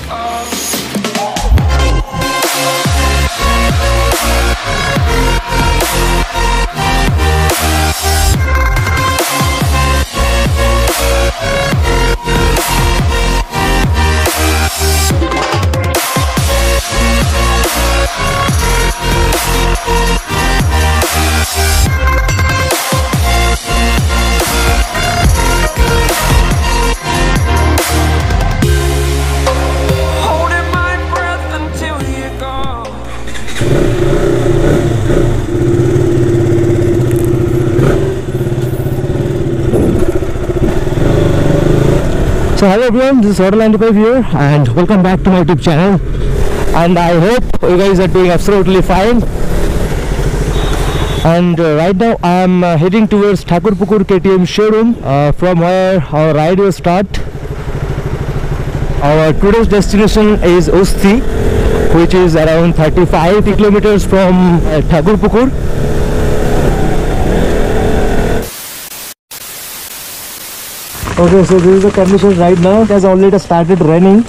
So hello everyone, this is Hotel95 here and welcome back to my YouTube channel, and I hope you guys are doing absolutely fine. And right now I am heading towards Thakurpukur KTM showroom, from where our ride will start. Our today's destination is Osthi, which is around 35 kilometers from Thakurpukur. Okay, so this is the condition right now. It has already started raining.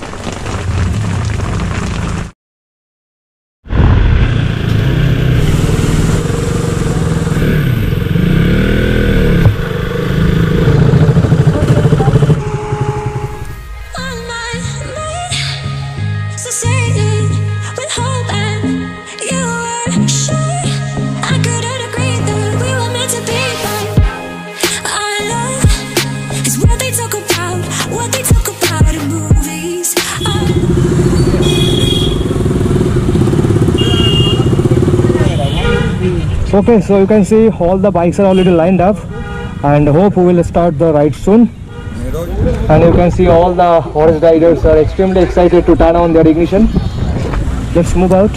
Okay, so you can see all the bikes are already lined up, and hope we will start the ride soon. And you can see all the horse riders are extremely excited to turn on their ignition. Let's move out.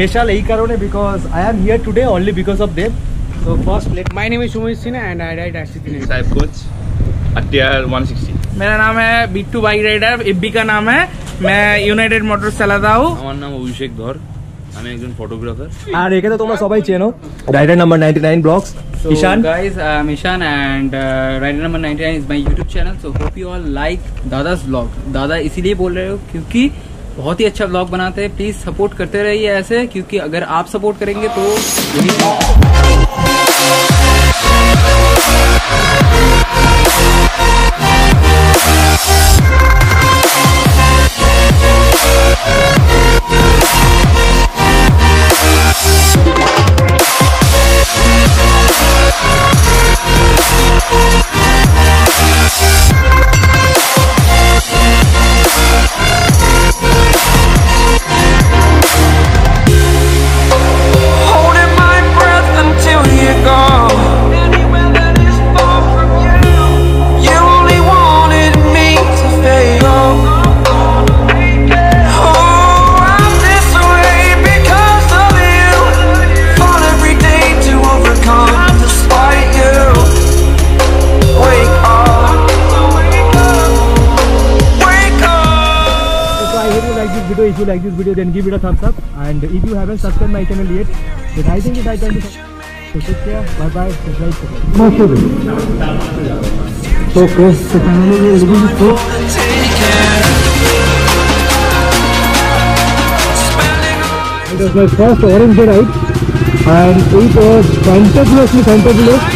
special এই কারণে because I am here today only because of them. So first My name is Sumit Sinha and I ride RC3. Sahib coach TR 160। मेरा नाम है Bittu bike rider, FB का नाम है। मैं United Motors চালাता हूँ। আমার নাম অভিষেক ধর, আমি একজন ফটোগ্রাফার। আর একে তো তোমরা সবাই চেনো, rider number 99 vlogs Ishan. guys, I'm Ishan and rider number 99 is my YouTube channel. So hope you all like दादा's vlog. दादा इसीलिए बोल रहे हो क्योंकि बहुत ही अच्छा व्लॉग बनाते हैं। प्लीज सपोर्ट करते रहिए ऐसे, क्योंकि अगर आप सपोर्ट करेंगे तो if you like this video then give it a thumbs up, and if you haven't subscribed my channel yet then I think it I can do. So take care, bye bye, subscribe. So Chris, it was my first orange ride and it was fantabulously fantabulous.